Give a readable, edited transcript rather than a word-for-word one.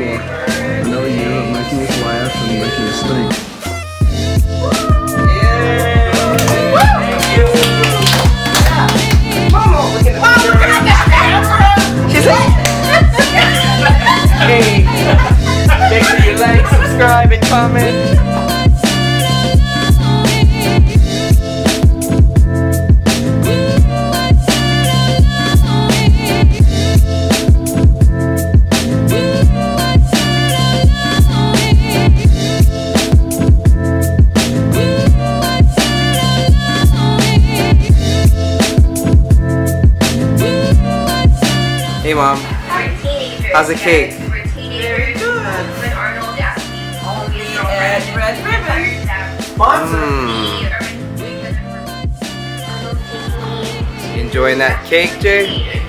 happy. I know you're making us laugh and making us think. Hey, make sure you like, subscribe, and comment. Hey Mom, how's the cake? Very good. When Arnold asked me all of his And Red Ribbon. Enjoying that cake, Jay?